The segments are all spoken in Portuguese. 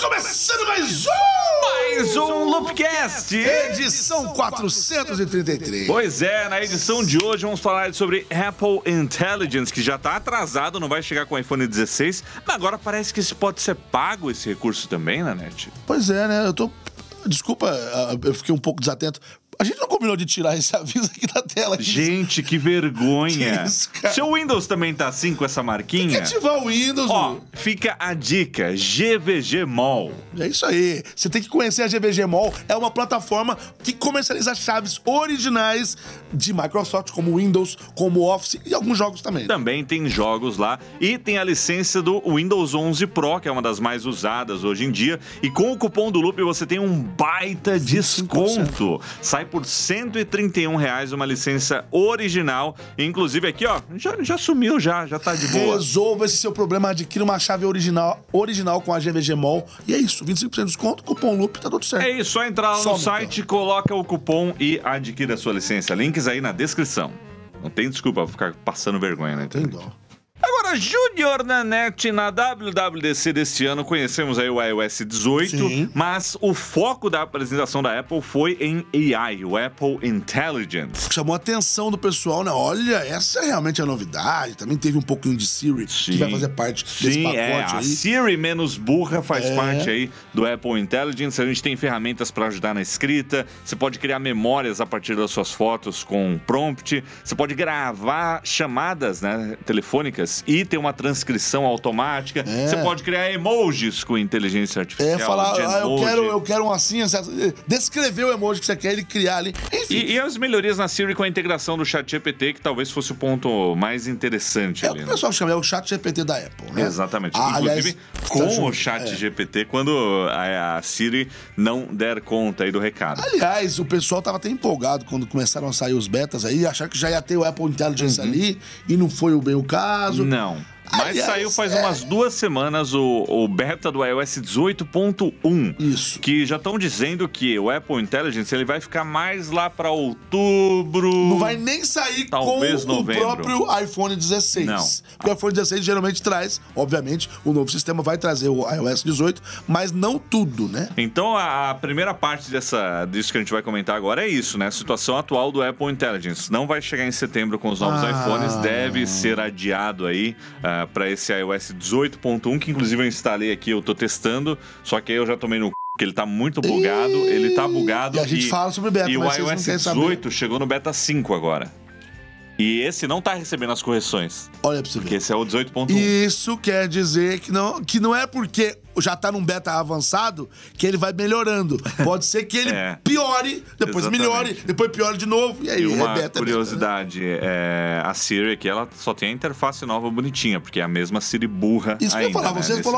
Começando mais um Loopcast, edição 433. Pois é, na edição de hoje vamos falar sobre Apple Intelligence, que já tá atrasado, não vai chegar com o iPhone 16, mas agora parece que isso pode ser pago, esse recurso também, Nanete. Pois é, né? Desculpa, eu fiquei um pouco desatento. A gente não combinou de tirar esse aviso aqui da tela. Gente, que vergonha. Que isso, cara? Seu Windows também tá assim com essa marquinha? Tem que ativar o Windows. Ó, fica a dica, GVG Mall. É isso aí. Você tem que conhecer a GVG Mall. É uma plataforma que comercializa chaves originais de Microsoft, como Windows, como Office e alguns jogos também. Também tem jogos lá e tem a licença do Windows 11 Pro, que é uma das mais usadas hoje em dia. E com o cupom do Loop você tem um baita 25%. Desconto. Sai por R$131 uma licença original. Inclusive aqui, ó, já sumiu já tá de boa. Resolva esse seu problema, adquira uma chave original com a GVG Mall. E é isso, 25% de desconto, cupom Loop, tá tudo certo. É isso, só entrar lá no site, coloca o cupom e adquira a sua licença. Links aí na descrição. Não tem desculpa pra ficar passando vergonha, né? Tem dó. Agora, Júnior Nanete, na WWDC deste ano, conhecemos aí o iOS 18, Sim. mas o foco da apresentação da Apple foi em AI, o Apple Intelligence. Chamou a atenção do pessoal, né? Olha, essa é realmente a novidade. Também teve um pouquinho de Siri, que vai fazer parte desse pacote aí. A Siri menos burra faz parte aí do Apple Intelligence. A gente tem ferramentas para ajudar na escrita, você pode criar memórias a partir das suas fotos com prompt, você pode gravar chamadas, né, telefônicas e ter uma transcrição automática. Você pode criar emojis com inteligência artificial. Falar, eu quero um assim, descrever o emoji que você quer ele criar ali. Enfim. E as melhorias na Siri com a integração do ChatGPT, que talvez fosse o ponto mais interessante ali. O que o pessoal chama, é o ChatGPT da Apple, né? Exatamente. Inclusive, com o ChatGPT, quando a Siri não der conta aí do recado. Aliás, o pessoal tava até empolgado quando começaram a sair os betas aí, achar que já ia ter o Apple Intelligence ali, e não foi bem o caso. Não. Mas saiu faz umas 2 semanas o beta do iOS 18.1. Isso. Que já estão dizendo que o Apple Intelligence ele vai ficar mais lá para outubro. Não vai nem sair talvez com novembro. O próprio iPhone 16. Não. Porque o iPhone 16 geralmente traz, obviamente, o novo sistema vai trazer o iOS 18, mas não tudo, né? Então a primeira parte disso que a gente vai comentar agora é isso, né? A situação atual do Apple Intelligence. Não vai chegar em setembro com os novos iPhones, deve ser adiado aí para esse iOS 18.1, que inclusive eu instalei aqui, eu tô testando, só que aí eu já tomei no porque ele tá muito bugado, ele tá bugado. E a gente fala sobre beta, e mas o iOS 18 chegou no beta 5 agora. E esse não tá recebendo as correções. Olha pra você ver. Porque esse é o 18.1. Isso quer dizer que não é porque já tá num beta avançado que ele vai melhorando. Pode ser que ele piore, depois melhore, depois piore de novo. E aí uma beta, curiosidade, a Siri aqui, ela só tem a interface nova bonitinha, porque é a mesma Siri burra. Isso que eu ia falar, né, você falou,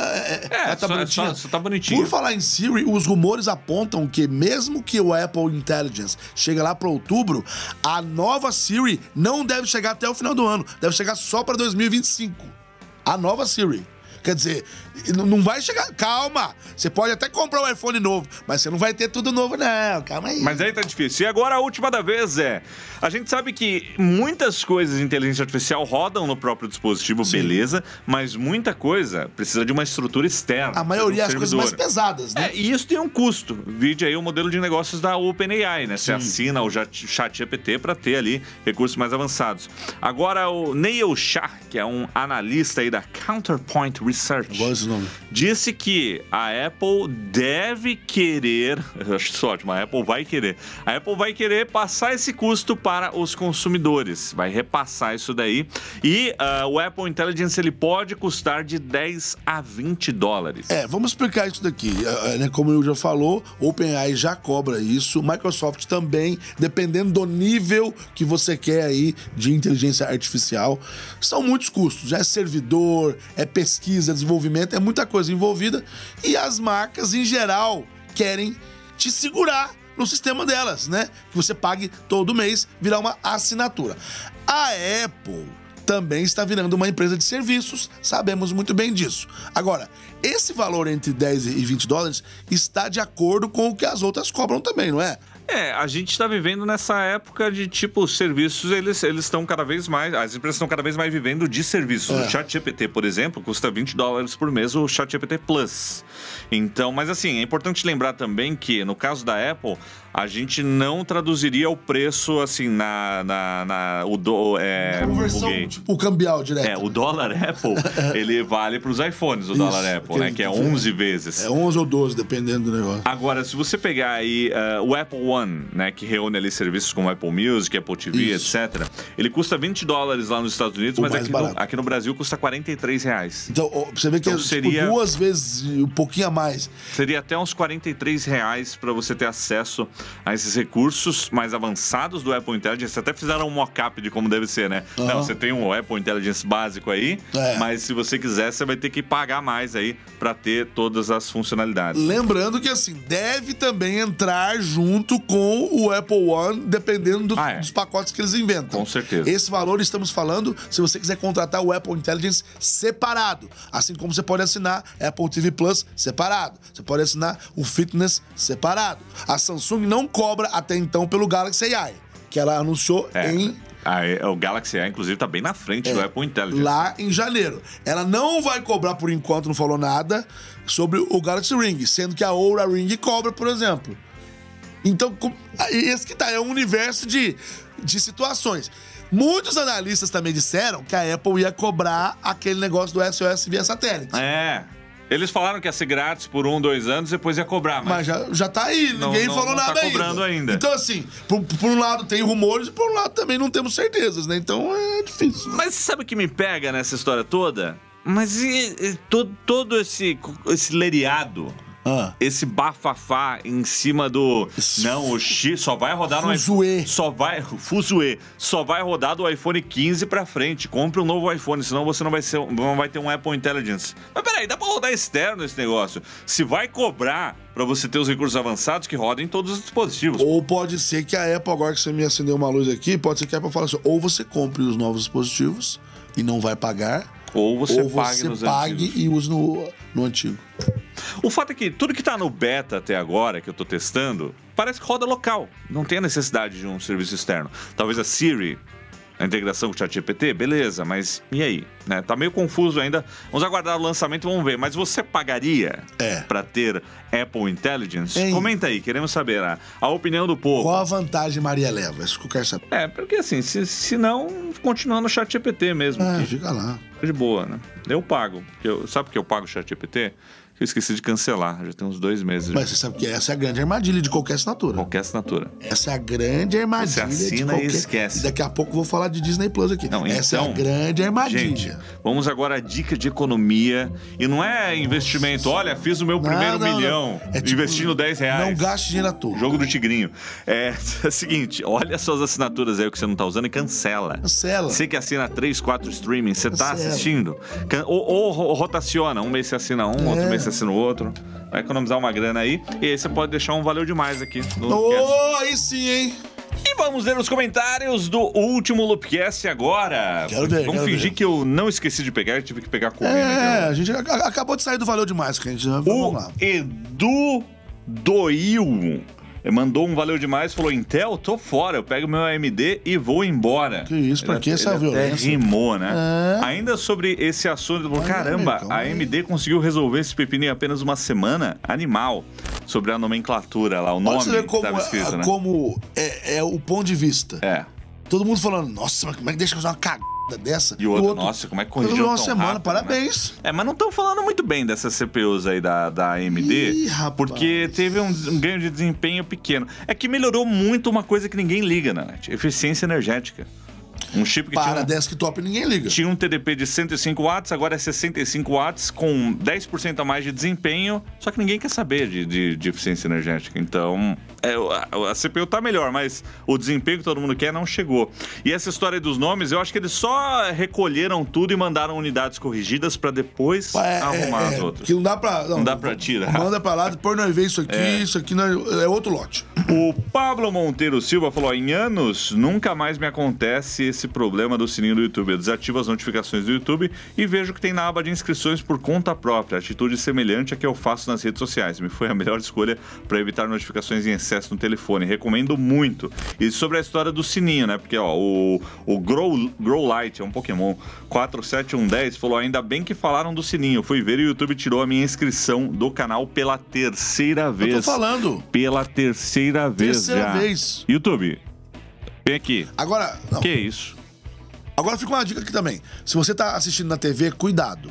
tá bonitinha. Só tá bonitinha. Por falar em Siri, os rumores apontam que mesmo que o Apple Intelligence chegue lá para outubro, a nova Siri não deve chegar até o final do ano, deve chegar só para 2025. A nova Siri. Quer dizer, não vai chegar... Calma! Você pode até comprar um iPhone novo, mas você não vai ter tudo novo, não. Calma aí. Mas aí tá difícil. E agora a última da vez a gente sabe que muitas coisas de inteligência artificial rodam no próprio dispositivo, beleza, mas muita coisa precisa de uma estrutura externa. A maioria das coisas mais pesadas, né? E isso tem um custo. Vide aí o modelo de negócios da OpenAI, né? Você assina o ChatGPT para ter ali recursos mais avançados. Agora o Neil Shah, que é um analista aí da Counterpoint Research, disse que a Apple deve querer, eu acho isso ótimo, a Apple vai querer passar esse custo para os consumidores, vai repassar isso daí, e o Apple Intelligence ele pode custar de 10 a 20 dólares. Vamos explicar isso daqui, né? Como eu já falou, OpenAI já cobra isso, Microsoft também, dependendo do nível que você quer aí de inteligência artificial, são muitos custos, já é servidor, é pesquisa, desenvolvimento, é muita coisa envolvida e as marcas, em geral, querem te segurar no sistema delas, né? Que você pague todo mês, virar uma assinatura. A Apple também está virando uma empresa de serviços, sabemos muito bem disso. Agora, esse valor entre 10 e 20 dólares está de acordo com o que as outras cobram também, não é? A gente está vivendo nessa época de, tipo, serviços, eles estão cada vez mais... As empresas estão cada vez mais vivendo de serviços. O ChatGPT, por exemplo, custa $20 por mês o ChatGPT Plus. Então, mas assim, é importante lembrar também que, no caso da Apple, a gente não traduziria o preço, assim, conversão, tipo, cambial direto. O dólar Apple, ele vale para os iPhones, o dólar Apple, né? Que é 11 vezes. 11 ou 12, dependendo do negócio. Agora, se você pegar aí o Apple One, né? Que reúne ali serviços como Apple Music, Apple TV, etc. Ele custa $20 lá nos Estados Unidos, mas aqui no Brasil custa R$43. Então, você vê que seria 2 vezes, um pouquinho a mais. Seria até uns R$43 para você ter acesso a esses recursos mais avançados do Apple Intelligence. Até fizeram um mock-up de como deve ser, né? Não, você tem um Apple Intelligence básico aí, mas se você quiser, você vai ter que pagar mais aí para ter todas as funcionalidades. Lembrando que, assim, deve também entrar junto com o Apple One, dependendo dos pacotes que eles inventam. Com certeza. Esse valor estamos falando se você quiser contratar o Apple Intelligence separado. Assim como você pode assinar Apple TV Plus separado. Você pode assinar o Fitness separado. A Samsung não cobra até então pelo Galaxy AI, que ela anunciou em... O Galaxy AI, inclusive, tá bem na frente do Apple Intelligence. Lá em janeiro. Ela não vai cobrar, por enquanto, não falou nada sobre o Galaxy Ring, sendo que a Oura Ring cobra, por exemplo. Então, esse que tá, é um universo de situações. Muitos analistas também disseram que a Apple ia cobrar aquele negócio do SOS via satélite. Eles falaram que ia ser grátis por 1, 2 anos, depois ia cobrar. Mas já tá aí, ninguém falou nada ainda. Não tá cobrando ainda. Então, assim, por um lado tem rumores e por um lado também não temos certezas, né? Então é difícil. Mas sabe o que me pega nessa história toda? Mas todo esse leriado... Esse bafafá em cima do... Não, o X só vai rodar no iPhone. Fuzuê. Só vai rodar do iPhone 15 pra frente. Compre um novo iPhone, senão você não vai ter um Apple Intelligence. Mas peraí, dá pra rodar externo esse negócio. Se vai cobrar pra você ter os recursos avançados, que rodem em todos os dispositivos. Ou pode ser que a Apple, agora que você me acendeu uma luz aqui, pode ser que a Apple fale assim, ou você compre os novos dispositivos e não vai pagar, ou você pague e use no antigo. O fato é que tudo que tá no beta até agora, que eu tô testando, parece que roda local. Não tem a necessidade de um serviço externo. Talvez a Siri, a integração com o ChatGPT, beleza, mas e aí? Né? Tá meio confuso ainda. Vamos aguardar o lançamento e vamos ver. Mas você pagaria pra ter Apple Intelligence? Comenta aí, queremos saber a opinião do povo. Qual a vantagem Maria leva? Isso que eu quero saber. Porque assim, se não, continuar no ChatGPT mesmo. Fica lá. De boa, né? Eu pago. Sabe por que eu pago o ChatGPT? Eu esqueci de cancelar, já tem uns 2 meses. Mas você sabe que essa é a grande armadilha de qualquer assinatura. Qualquer assinatura. Essa é a grande armadilha. Você assina e esquece. Daqui a pouco eu vou falar de Disney Plus aqui. Não, essa é a grande armadilha. Gente, vamos agora à dica de economia. E não é investimento. Olha, fiz o meu primeiro milhão investindo R$10. Não gaste dinheiro à toa. Jogo do tigrinho. É o seguinte, olha suas assinaturas aí que você não tá usando e cancela. Você que assina 3, 4 streaming, você tá assistindo. Ou rotaciona. Um mês você assina um, outro mês você assina o outro. Vai economizar uma grana aí. E aí você pode deixar um valeu demais aqui no Loopcast. Aí sim, hein? E vamos ler os comentários do último Loopcast agora. Vamos fingir que eu não esqueci de pegar e tive que pegar correndo. A gente acabou de sair do valeu demais, gente. Vamos lá. Edu Doil mandou um valeu demais, falou: Intel, tô fora, eu pego meu AMD e vou embora. Que isso, pra que essa violência? Rimou, né? Ainda sobre esse assunto, caramba, a AMD conseguiu resolver esse pepino em apenas uma semana? Animal. Sobre a nomenclatura lá, o nome que tava escrito, né? Como é o ponto de vista. Todo mundo falando, nossa, mas como é que deixa eu fazer uma cagada dessa? E o outro, nossa, como é que corrigiu uma tão semana, rápido, parabéns. Né? Mas não estão falando muito bem dessas CPUs aí da AMD, porque teve um ganho de desempenho pequeno. É que melhorou muito uma coisa que ninguém liga, né? Eficiência energética. Um chip que para desktop ninguém liga. Tinha um TDP de 105 watts, agora é 65 watts, com 10% a mais de desempenho, só que ninguém quer saber de eficiência energética. Então, a CPU tá melhor, mas o desempenho que todo mundo quer não chegou. E essa história dos nomes, eu acho que eles só recolheram tudo e mandaram unidades corrigidas para depois arrumar as outras. Que não dá pra... Não dá pra tirar. Manda pra lá, depois nós vemos isso aqui não é outro lote. O Pablo Monteiro Silva falou: em anos, nunca mais me acontece esse problema do sininho do YouTube. Eu desativo as notificações do YouTube e vejo que tem na aba de inscrições por conta própria. Atitude semelhante à que eu faço nas redes sociais. Me foi a melhor escolha para evitar notificações em excesso no telefone. Recomendo muito. E sobre a história do sininho, né? Porque, ó, o Grow Light, é um Pokémon 47110, falou: ainda bem que falaram do sininho. Fui ver e o YouTube tirou a minha inscrição do canal pela terceira vez. Eu tô falando. Pela terceira vez. YouTube, vem aqui. Agora, não. Que isso? Agora fica uma dica aqui também. Se você tá assistindo na TV, cuidado.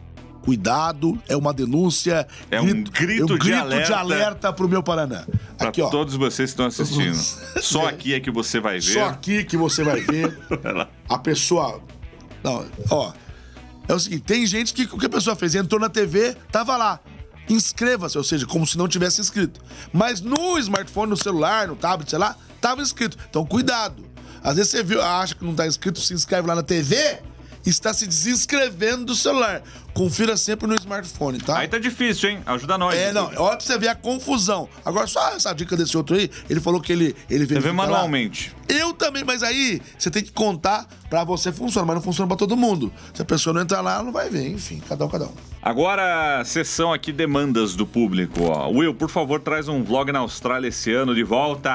Cuidado, é uma denúncia. É um grito de alerta pro meu Paraná. Pra aqui, ó. todos vocês que estão assistindo. Só aqui é que você vai ver. Só aqui que você vai ver. A pessoa... Não, ó. É o seguinte, tem gente que o que a pessoa fez? Entrou na TV, tava lá. Inscreva-se, ou seja, como se não tivesse inscrito. Mas no smartphone, no celular, no tablet, sei lá, tava inscrito. Então, cuidado. Às vezes você acha que não tá inscrito, se inscreve lá na TV e está se desinscrevendo do celular. Confira sempre no smartphone, tá? Aí tá difícil, hein? Ajuda nós. É, não. Olha pra você ver a confusão. Agora, só essa dica desse outro aí, ele falou que ele verifica TV manualmente. Lá. Eu também, mas aí você tem que contar pra você funciona, mas não funciona pra todo mundo. Se a pessoa não entrar lá, ela não vai ver. Enfim, cada um. Agora, sessão aqui, demandas do público, ó. Will, por favor, traz um vlog na Austrália esse ano de volta.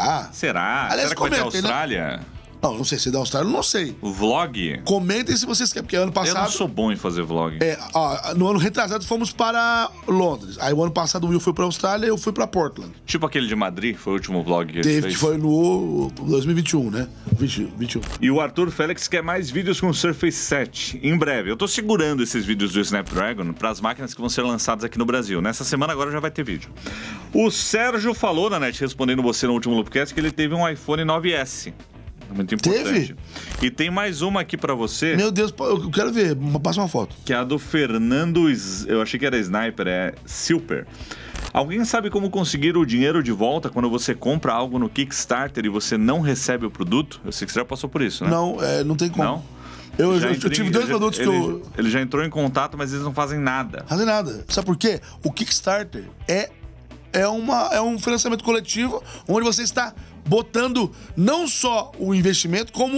Será? Aliás, será que vai ter Austrália? Né? Não sei se é da Austrália, não sei. Vlog? Comentem se vocês querem, porque ano passado... Eu não sou bom em fazer vlog. No ano retrasado fomos para Londres. Aí o ano passado o Will foi pra Austrália e eu fui pra Portland. Tipo aquele de Madrid, foi o último vlog que ele fez. Que foi no 2021, né? 21. E o Arthur Félix quer mais vídeos com o Surface 7. Em breve. Eu tô segurando esses vídeos do Snapdragon para as máquinas que vão ser lançadas aqui no Brasil. Nessa semana agora já vai ter vídeo. O Sérgio falou na net, respondendo você no último Loopcast, que ele teve um iPhone 9S. Muito importante. Teve? E tem mais uma aqui pra você. Meu Deus, eu quero ver. Passa uma foto. Que é a do Fernando... Eu achei que era Sniper, é Silper. Alguém sabe como conseguir o dinheiro de volta quando você compra algo no Kickstarter e você não recebe o produto? Eu sei que você já passou por isso, né? Não, não tem como. Não? Eu tive dois produtos que eu... Ele já entrou em contato, mas eles não fazem nada. Fazem nada. Sabe por quê? O Kickstarter é um financiamento coletivo onde você está botando não só o investimento, como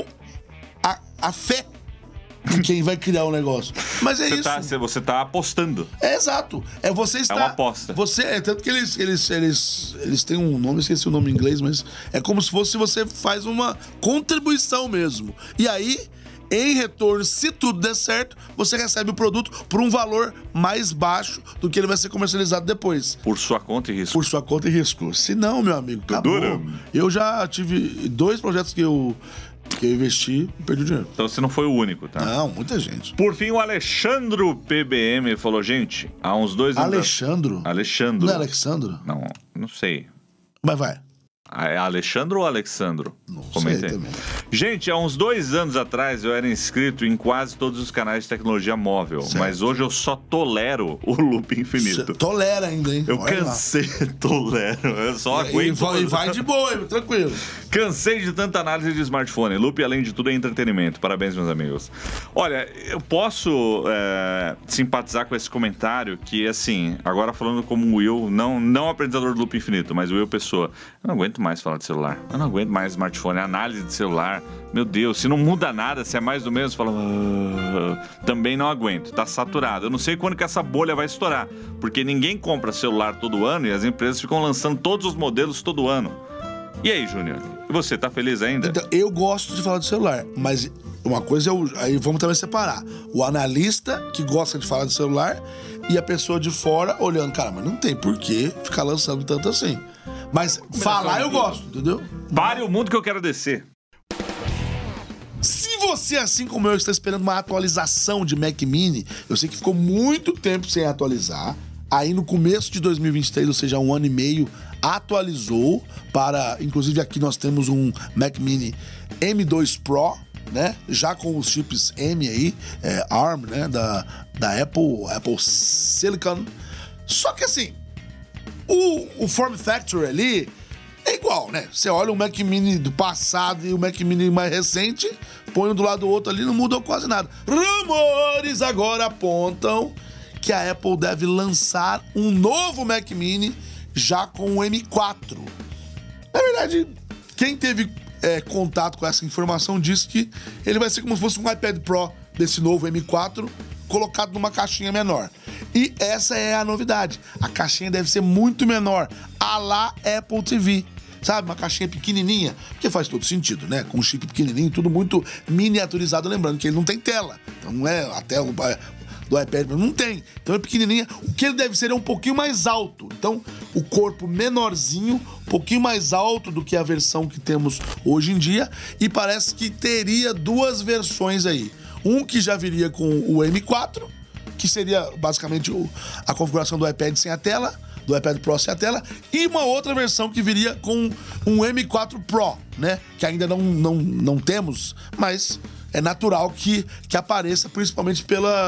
a fé em quem vai criar o negócio. Mas é isso. Você tá apostando. É exato. Você está... É uma aposta. Tanto que eles têm um nome, esqueci o nome em inglês, mas é como se fosse você faz uma contribuição mesmo. E aí... Em retorno, se tudo der certo, você recebe o produto por um valor mais baixo do que ele vai ser comercializado depois. Por sua conta e risco. Por sua conta e risco. Se não, meu amigo, acabou. Eu já tive 2 projetos que eu investi e perdi o dinheiro. Então você não foi o único, tá? Não, muita gente. Por fim, o Alexandro PBM falou: gente, há uns 2 anos... Alexandro? Não é Alexandro? Não sei. Mas vai. É Alexandro ou Alexandro? Não sei também. Gente, há uns 2 anos atrás eu era inscrito em quase todos os canais de tecnologia móvel, certo. Mas hoje eu só tolero o Loop Infinito. Você tolera ainda, hein? Eu cansei, tolero. Eu só aguento. E vai de boa, tranquilo. Cansei de tanta análise de smartphone. Loop, além de tudo, é entretenimento. Parabéns, meus amigos. Olha, eu posso simpatizar com esse comentário que, assim, agora falando como o Will, não apresentador do Loop Infinito, mas o Will Pessoa, eu não aguento mais falar de celular. Eu não aguento mais smartphone, análise de celular. Meu Deus, se não muda nada, se é mais do mesmo, fala... também não aguento, tá saturado. Eu não sei quando que essa bolha vai estourar, porque ninguém compra celular todo ano e as empresas ficam lançando todos os modelos todo ano. E aí, Júnior? E você, tá feliz ainda? Então, eu gosto de falar de celular, mas uma coisa aí vamos também separar. O analista que gosta de falar de celular e a pessoa de fora olhando, cara, mas não tem por que ficar lançando tanto assim. Mas falar eu gosto, entendeu? Pare o mundo que eu quero descer. Se você, assim como eu, está esperando uma atualização de Mac Mini, eu sei que ficou muito tempo sem atualizar. Aí no começo de 2023, ou seja, 1 ano e meio, atualizou para... Inclusive aqui nós temos um Mac Mini M2 Pro, né? Já com os chips M aí, ARM, né? Da Apple Silicon. Só que assim... O form factor ali é igual, né? Você olha o Mac Mini do passado e o Mac Mini mais recente, põe um do lado do outro ali, não mudou quase nada. Rumores agora apontam que a Apple deve lançar um novo Mac Mini já com o M4. verdade, quem teve contato com essa informação disse que ele vai ser como se fosse um iPad Pro desse novo M4 colocado numa caixinha menor. E essa é a novidade. A caixinha deve ser muito menor, à la Apple TV. Sabe, uma caixinha pequenininha, porque faz todo sentido, né? Com um chip pequenininho, tudo muito miniaturizado. Lembrando que ele não tem tela. Então não é a tela do iPad, não tem. Então é pequenininha. O que ele deve ser é um pouquinho mais alto. Então, o corpo menorzinho, um pouquinho mais alto do que a versão que temos hoje em dia. E parece que teria duas versões aí. Um que já viria com o M4, que seria basicamente a configuração do iPad sem a tela, do iPad Pro sem a tela, e uma outra versão que viria com um M4 Pro, né? Que ainda não temos, mas é natural que apareça, principalmente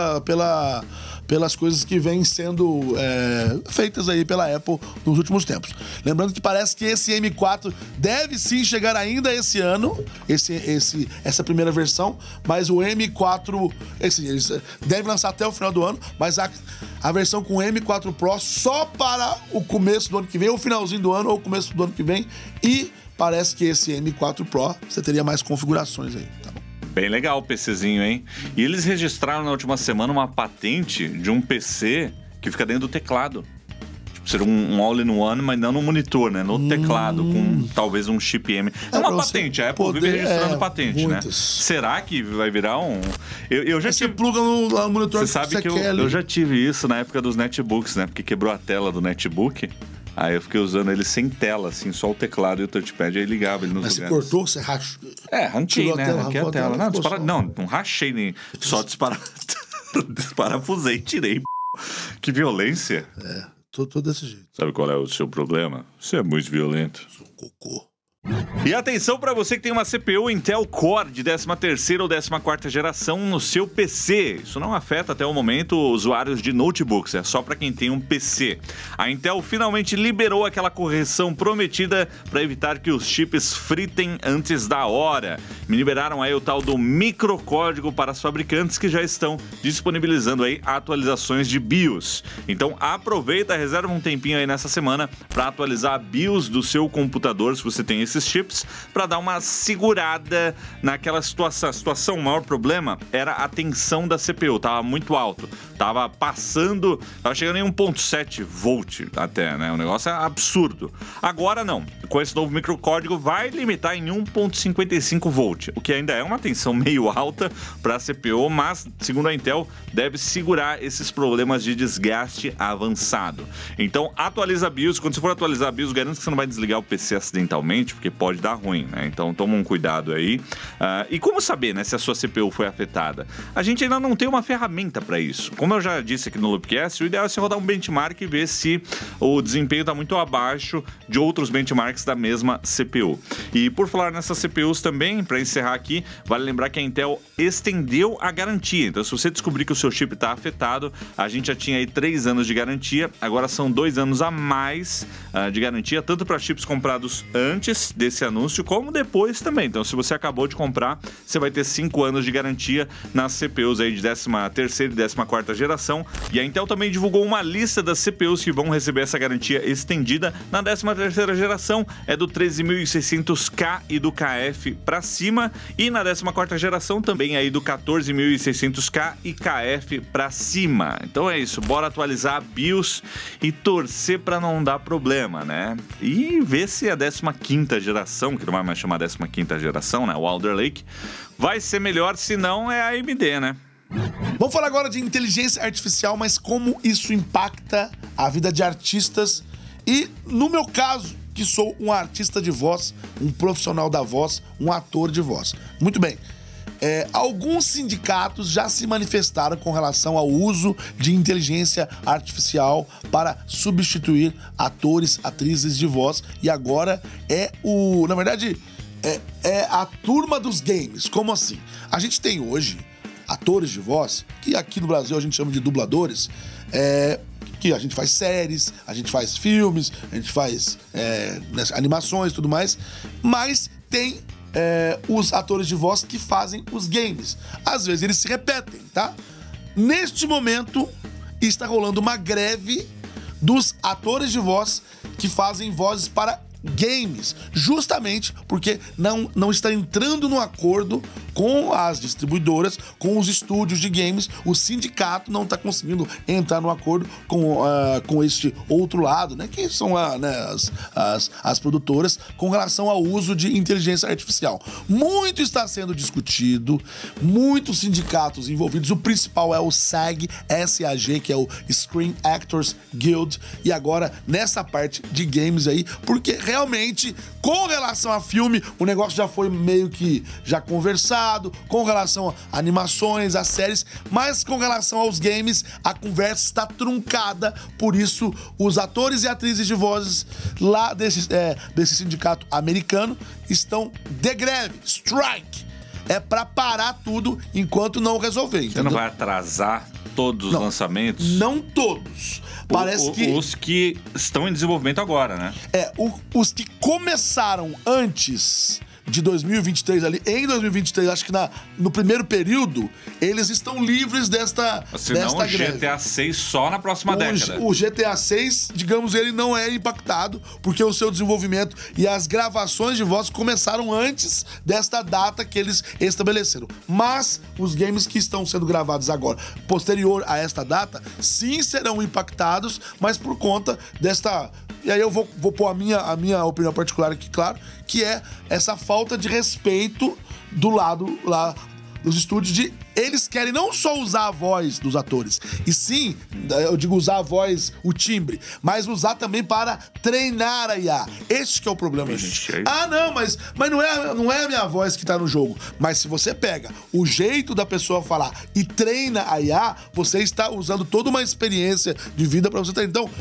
pelas coisas que vêm sendo feitas aí pela Apple nos últimos tempos. Lembrando que parece que esse M4 deve sim chegar ainda esse ano, essa primeira versão, mas o M4, eles devem lançar até o final do ano, mas a versão com M4 Pro só para o começo do ano que vem, ou finalzinho do ano, ou começo do ano que vem, e parece que esse M4 Pro você teria mais configurações aí, tá bom? Bem legal o PCzinho, hein? E eles registraram na última semana uma patente de um PC que fica dentro do teclado. Tipo, ser um all-in-one, mas não no monitor, né? No teclado, com talvez um chip M. É uma patente, a Apple vive registrando patente, muitas, né? Será que vai virar um... Eu já tive... Você pluga no monitor. Você sabe que eu já tive isso na época dos netbooks, né? Porque quebrou a tela do netbook. Aí eu fiquei usando ele sem tela, assim, só o teclado e o touchpad, aí ligava ele nos lugares. Mas você cortou, você rachou? Ranquei, né? Ranquei a tela. Não rachei nem. Só desparafusei, tirei. Que violência. Tô desse jeito. Sabe qual é o seu problema? Você é muito violento. Sou um cocô. E atenção para você que tem uma CPU Intel Core de 13ª ou 14ª geração no seu PC. Isso não afeta até o momento usuários de notebooks, é só para quem tem um PC. A Intel finalmente liberou aquela correção prometida para evitar que os chips fritem antes da hora. Me liberaram aí o tal do microcódigo para os fabricantes que já estão disponibilizando aí atualizações de BIOS. Então aproveita, reserva um tempinho aí nessa semana para atualizar a BIOS do seu computador, se você tem esses chips, para dar uma segurada naquela situação. O maior problema era a tensão da CPU, tava muito alto, tava chegando em 1.7 volt até, né? O negócio é absurdo. Agora não, com esse novo microcódigo vai limitar em 1.55 volt, o que ainda é uma tensão meio alta para a CPU, mas segundo a Intel deve segurar esses problemas de desgaste avançado. Então atualiza a BIOS, quando você for atualizar a BIOS, garante que você não vai desligar o PC acidentalmente, porque pode dar ruim, né? Então toma um cuidado aí. E como saber, né, se a sua CPU foi afetada? A gente ainda não tem uma ferramenta para isso. Como eu já disse aqui no Loopcast, o ideal é você rodar um benchmark e ver se o desempenho está muito abaixo de outros benchmarks da mesma CPU. E por falar nessas CPUs também, para encerrar aqui, vale lembrar que a Intel estendeu a garantia. Então se você descobrir que o seu chip está afetado, a gente já tinha aí 3 anos de garantia, agora são 2 anos a mais de garantia, tanto para chips comprados antes desse anúncio, como depois também. Então, se você acabou de comprar, você vai ter 5 anos de garantia nas CPUs aí de 13ª e 14ª geração. E a Intel também divulgou uma lista das CPUs que vão receber essa garantia estendida. Na 13ª geração é do 13600K e do KF para cima, e na 14ª geração também aí do 14600K e KF para cima. Então é isso, bora atualizar a BIOS e torcer para não dar problema, né? E ver se a 15ª geração, que não vai mais chamar 15ª geração, né? O Alder Lake, vai ser melhor, se não é a AMD, né? Vamos falar agora de inteligência artificial, mas como isso impacta a vida de artistas e, no meu caso, que sou um artista de voz, um profissional da voz, um ator de voz. Muito bem. Alguns sindicatos já se manifestaram com relação ao uso de inteligência artificial para substituir atores, atrizes de voz, e agora na verdade, é a turma dos games. Como assim? A gente tem hoje atores de voz, que aqui no Brasil a gente chama de dubladores, que a gente faz séries, a gente faz filmes, a gente faz animações e tudo mais, mas tem os atores de voz que fazem os games. Às vezes eles se repetem, tá? Neste momento está rolando uma greve dos atores de voz que fazem vozes para games, justamente porque não está entrando no acordo com as distribuidoras, com os estúdios de games. O sindicato não está conseguindo entrar no acordo com este outro lado, né, que são as produtoras, com relação ao uso de inteligência artificial. Muito está sendo discutido, muitos sindicatos envolvidos. O principal é o SAG, que é o Screen Actors Guild, e agora nessa parte de games aí, porque realmente, com relação a filme, o negócio já foi meio que já conversado, com relação a animações, a séries, mas com relação aos games, a conversa está truncada. Por isso, os atores e atrizes de vozes lá desse sindicato americano estão de greve, strike. É pra parar tudo enquanto não resolver, entendeu? Você não vai atrasar todos os lançamentos? Não todos. Parece que... Os que estão em desenvolvimento agora, né? Os que começaram antes de 2023 ali, em 2023, acho que no primeiro período, eles estão livres desta greve. O GTA 6 só na próxima década. O GTA 6, digamos, ele não é impactado, porque o seu desenvolvimento e as gravações de voz começaram antes desta data que eles estabeleceram. Mas os games que estão sendo gravados agora, posterior a esta data, sim serão impactados, mas por conta desta... E aí eu vou pôr a minha opinião particular aqui, claro, que é essa falta de respeito do lado lá dos estúdios de... Eles querem não só usar a voz dos atores, e sim, eu digo usar a voz, o timbre, mas usar também para treinar a IA. Este que é o problema, gente. Ah, não, mas não é a minha voz que tá no jogo. Mas se você pega o jeito da pessoa falar e treina a IA, você está usando toda uma experiência de vida para você treinar. Então,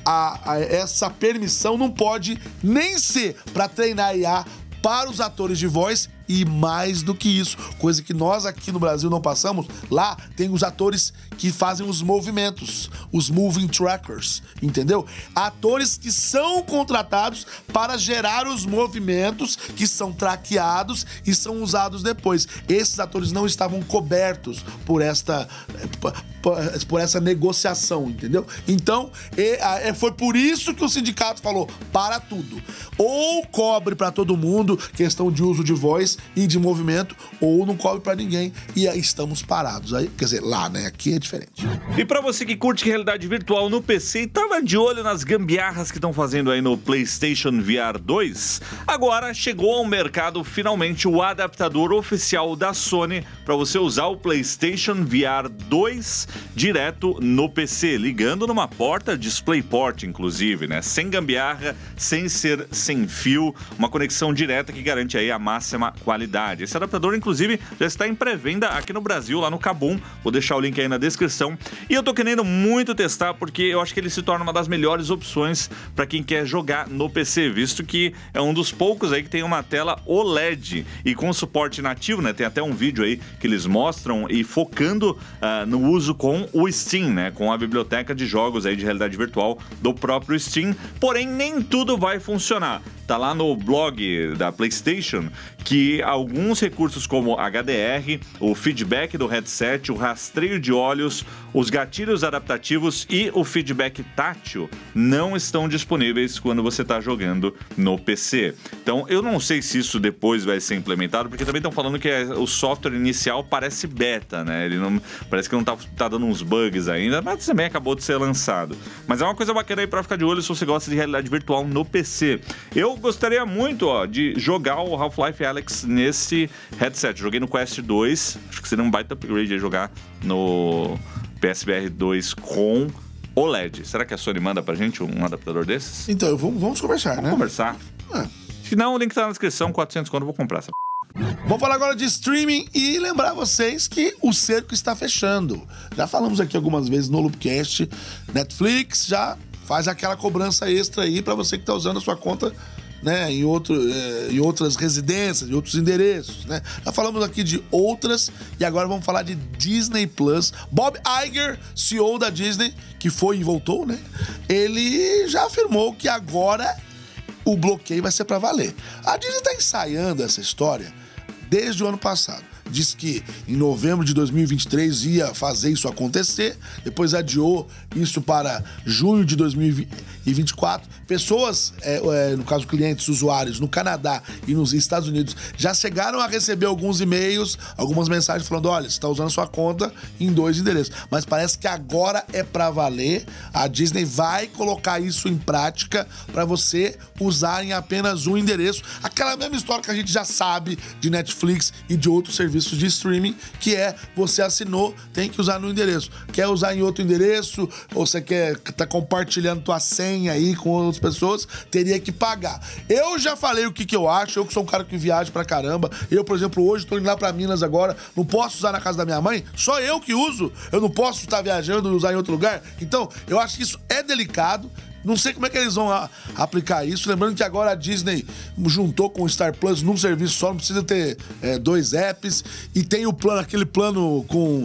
essa permissão não pode nem ser para treinar a IA para os atores de voz, e mais do que isso, coisa que nós aqui no Brasil não passamos. Lá tem os atores que fazem os movimentos, os moving trackers, entendeu? Atores que são contratados para gerar os movimentos que são traqueados e são usados depois. Esses atores não estavam cobertos por essa negociação, entendeu? Então, foi por isso que o sindicato falou, para tudo. Ou cobre para todo mundo, questão de uso de voz e de movimento, ou não cobre pra ninguém, e aí estamos parados. Aí, quer dizer, lá, né? Aqui é diferente. E pra você que curte realidade virtual no PC e tava de olho nas gambiarras que estão fazendo aí no PlayStation VR 2, agora chegou ao mercado finalmente o adaptador oficial da Sony pra você usar o PlayStation VR 2 direto no PC, ligando numa porta DisplayPort, inclusive, né? Sem gambiarra, sem ser sem fio, uma conexão direta que garante aí a máxima qualidade. Esse adaptador, inclusive, já está em pré-venda aqui no Brasil, lá no Kabum. Vou deixar o link aí na descrição. E eu tô querendo muito testar, porque eu acho que ele se torna uma das melhores opções para quem quer jogar no PC, visto que é um dos poucos aí que tem uma tela OLED e com suporte nativo, né? Tem até um vídeo aí que eles mostram e focando no uso com o Steam, né? Com a biblioteca de jogos aí de realidade virtual do próprio Steam. Porém, nem tudo vai funcionar. Tá lá no blog da PlayStation que alguns recursos como HDR, o feedback do headset, o rastreio de olhos, os gatilhos adaptativos e o feedback tátil não estão disponíveis quando você está jogando no PC. Então, eu não sei se isso depois vai ser implementado, porque também estão falando que o software inicial parece beta, né? Ele não, parece que não tá dando uns bugs ainda, mas também acabou de ser lançado. Mas é uma coisa bacana aí para ficar de olho se você gosta de realidade virtual no PC. Eu gostaria muito, de jogar o Half-Life Alyx nesse headset. Joguei no Quest 2, acho que seria um baita upgrade aí jogar no PSVR 2 com OLED. Será que a Sony manda pra gente um adaptador desses? Então, vamos conversar, né? Vamos conversar. Se não, o link tá na descrição, 400 quando eu vou comprar essa. Vamos falar agora de streaming e lembrar vocês que o cerco está fechando. Já falamos aqui algumas vezes no Loopcast. Netflix já faz aquela cobrança extra aí pra você que tá usando a sua conta, né, em outras residências, em outros endereços, né? Já falamos aqui de outras e agora vamos falar de Disney Plus. Bob Iger, CEO da Disney, que foi e voltou, né? Ele já afirmou que agora o bloqueio vai ser pra valer. A Disney tá ensaiando essa história desde o ano passado. disse que em novembro de 2023 ia fazer isso acontecer, depois adiou isso para junho de 2024. Pessoas, no caso clientes, usuários no Canadá e nos Estados Unidos já chegaram a receber alguns e-mails, algumas mensagens falando, olha, você está usando sua conta em 2 endereços. Mas parece que agora é pra valer. A Disney vai colocar isso em prática para você usar em apenas um endereço. Aquela mesma história que a gente já sabe de Netflix e de outros serviços de streaming, que é você assinou, tem que usar no endereço. Quer usar em outro endereço, ou você tá compartilhando tua senha aí com outras pessoas, teria que pagar. Eu já falei o que eu acho, eu que sou um cara que viaja pra caramba. Eu, por exemplo, hoje tô indo lá pra Minas agora, não posso usar na casa da minha mãe, só eu que uso. Eu não posso estar viajando e usar em outro lugar. Então, eu acho que isso é delicado. Não sei como é que eles vão aplicar isso. Lembrando que agora a Disney juntou com o Star Plus num serviço só, não precisa ter 2 apps. E tem o plano, aquele plano com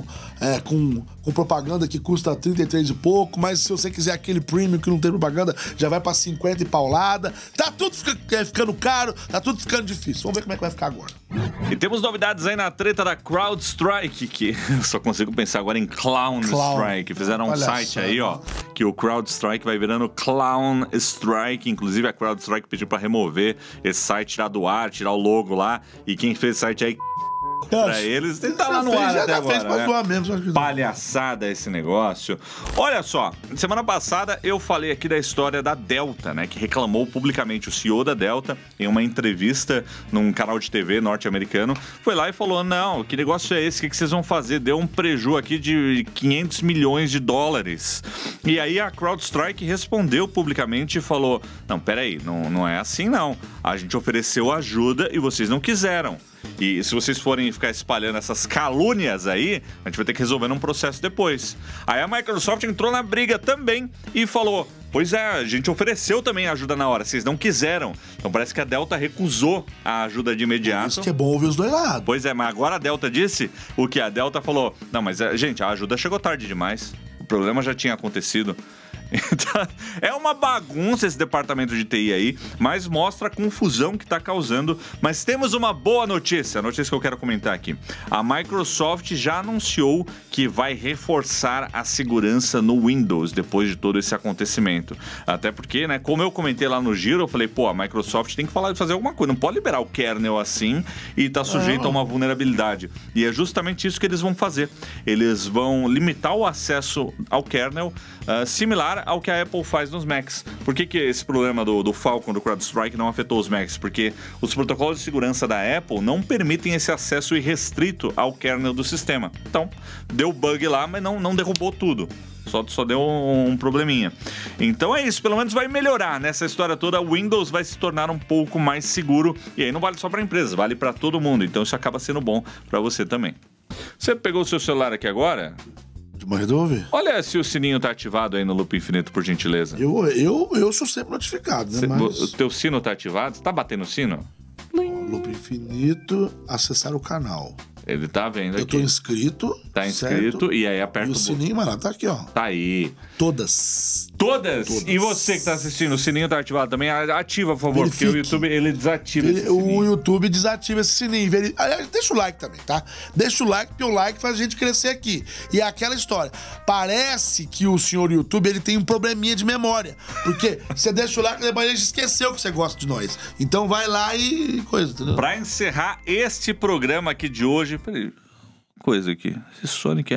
propaganda que custa 33 e pouco, mas se você quiser aquele premium que não tem propaganda, já vai pra 50 e paulada. Tá tudo ficando caro, tá tudo ficando difícil. Vamos ver como é que vai ficar agora. E temos novidades aí na treta da CrowdStrike, que eu só consigo pensar agora em Clown Strike. Fizeram um site aí, ó, que o CrowdStrike vai virando Clown Strike. Inclusive a CrowdStrike pediu pra remover esse site, tirar do ar, tirar o logo lá. E quem fez o site aí pra eles, ele tá lá no ar até agora, né? Mesmo, palhaçada esse negócio. Olha só, semana passada eu falei aqui da história da Delta, né? Que reclamou publicamente. O CEO da Delta, em uma entrevista num canal de TV norte-americano, foi lá e falou, não, que negócio é esse? O que vocês vão fazer? Deu um preju aqui de 500 milhões de dólares. E aí a CrowdStrike respondeu publicamente e falou, não, peraí, não é assim não. A gente ofereceu ajuda e vocês não quiseram. E se vocês forem ficar espalhando essas calúnias aí, a gente vai ter que resolver num processo depois. Aí a Microsoft entrou na briga também e falou, pois é, a gente ofereceu também ajuda na hora, vocês não quiseram. Então parece que a Delta recusou a ajuda de imediato. Isso que é bom ouvir os dois lados. Pois é, mas agora a Delta disse o que? A Delta falou, não, mas gente, a ajuda chegou tarde demais. O problema já tinha acontecido. Então, é uma bagunça esse departamento de TI aí, mas mostra a confusão que está causando. Mas temos uma boa notícia, a notícia que eu quero comentar aqui. A Microsoft já anunciou que vai reforçar a segurança no Windows depois de todo esse acontecimento. Até porque, né, como eu comentei lá no Giro, eu falei, pô, a Microsoft tem que fazer alguma coisa, não pode liberar o kernel assim e tá sujeito a uma vulnerabilidade. E é justamente isso que eles vão fazer. Eles vão limitar o acesso ao kernel, similar ao que a Apple faz nos Macs. Por que esse problema do Falcon, do CrowdStrike, não afetou os Macs? Porque os protocolos de segurança da Apple não permitem esse acesso irrestrito ao kernel do sistema. Então, deu bug lá, mas não derrubou tudo. Só deu um probleminha. Então é isso, pelo menos vai melhorar nessa história toda. O Windows vai se tornar um pouco mais seguro. E aí não vale só para a empresa, vale para todo mundo. Então isso acaba sendo bom para você também. Você pegou o seu celular aqui agora? Resolver. Olha se o sininho tá ativado aí no Loop Infinito, por gentileza. Eu sou sempre notificado, né? Mas... O teu sino tá ativado? Você tá batendo o sino? Loop Infinito, acessar o canal. Ele tá vendo aqui. Eu tô inscrito. Tá inscrito, certo? E aí aperta o sininho, mano, tá aqui, ó. Tá aí. Todas. E você que tá assistindo, o sininho tá ativado também? Ativa, por favor, verifique. Porque o YouTube, ele desativa esse sininho. O YouTube desativa esse sininho. Aliás, deixa o like também, tá? Deixa o like, porque o like faz a gente crescer aqui. E é aquela história. Parece que o senhor YouTube, ele tem um probleminha de memória. Porque você deixa o like, depois ele esqueceu que você gosta de nós. Então vai lá e coisa, entendeu? Pra encerrar este programa aqui de hoje... Peraí, coisa aqui. Esse Sonic é...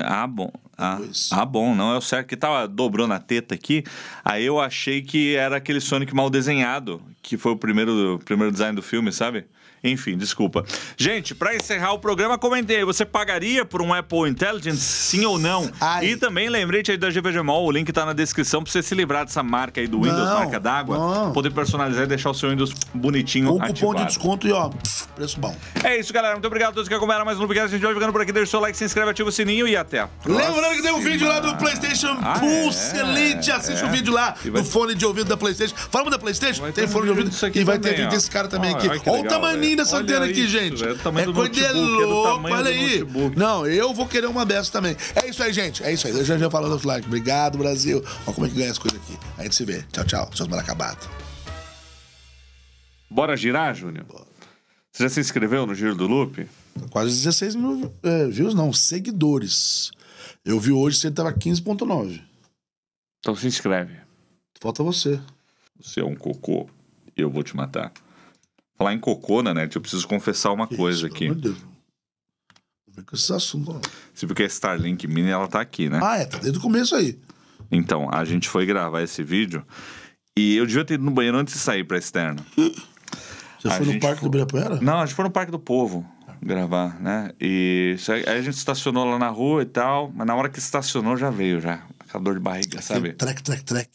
bom, não é o certo, que tava dobrando a teta aqui, aí eu achei que era aquele Sonic mal desenhado, que foi o primeiro design do filme, sabe? Enfim, desculpa. Gente, pra encerrar o programa, comentei, você pagaria por um Apple Intelligence, sim ou não? Ai. E também lembrete aí da GVG Mall, o link tá na descrição pra você se livrar dessa marca aí do Windows, marca d'água, poder personalizar e deixar o seu Windows bonitinho com ativado. cupom de desconto e ó, preço bom. É isso, galera, muito obrigado a todos que acompanharam mais um Loopcast, a gente vai ficando por aqui, deixa o seu like, se inscreve, ativa o sininho e até a próxima. Lembrando que tem um vídeo lá do PlayStation Pulse Elite, assiste o vídeo lá do fone de ouvido da PlayStation. Falamos da PlayStation? Tem fone de ouvido e vai ter vídeo desse cara também aqui. Olha o tamaninho dessa antena aqui, gente. É coisa de louco, olha aí. Não, eu vou querer uma dessa também. É isso aí, gente. É isso aí. Eu já falando do like. Obrigado, Brasil. Olha como é que ganha as coisas aqui. A gente se vê. Tchau, tchau. Seus mal acabados. Bora girar, Júnior? Você já se inscreveu no Giro do Loop? Quase 16 mil views, não, seguidores. Eu vi hoje, você tava 15,9. Então se inscreve. Falta você. Você é um cocô, eu vou te matar. Falar em cocô, né, eu preciso confessar uma coisa aqui. Meu Deus. Não vem com esses assuntos, não. Você viu que a Starlink Mini, ela tá aqui, né? Tá desde o começo aí. Então, a gente foi gravar esse vídeo e eu devia ter ido no banheiro antes de sair pra externa. Você foi no Parque do Ibirapuera? Não, a gente foi no Parque do Povo gravar, né? E aí a gente estacionou lá na rua e tal, mas na hora que estacionou já veio, aquela dor de barriga, sabe? Trek.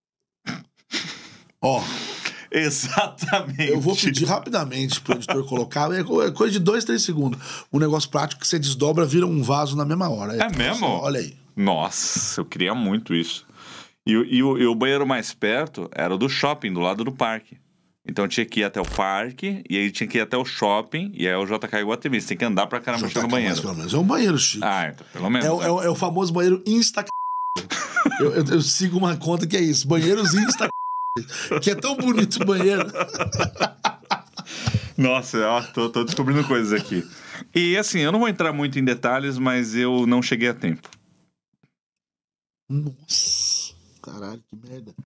Ó. Exatamente. Eu vou pedir rapidamente pro editor colocar. É coisa de 2, 3 segundos. Um negócio prático que você desdobra, vira um vaso na mesma hora. É mesmo? Olha aí. Nossa, eu queria muito isso. E o banheiro mais perto era o do shopping, do lado do parque. Então eu tinha que ir até o parque, e aí tinha que ir até o shopping, e aí o JK Iguatemi. Você tem que andar pra caramba chegar no banheiro. Pelo menos é um banheiro, Chico. Então, pelo menos. É o famoso banheiro Insta. eu sigo uma conta que é isso. Banheiros Insta. Que é tão bonito o banheiro. Nossa, tô descobrindo coisas aqui. E assim, eu não vou entrar muito em detalhes, mas eu não cheguei a tempo. Nossa, caralho, que merda.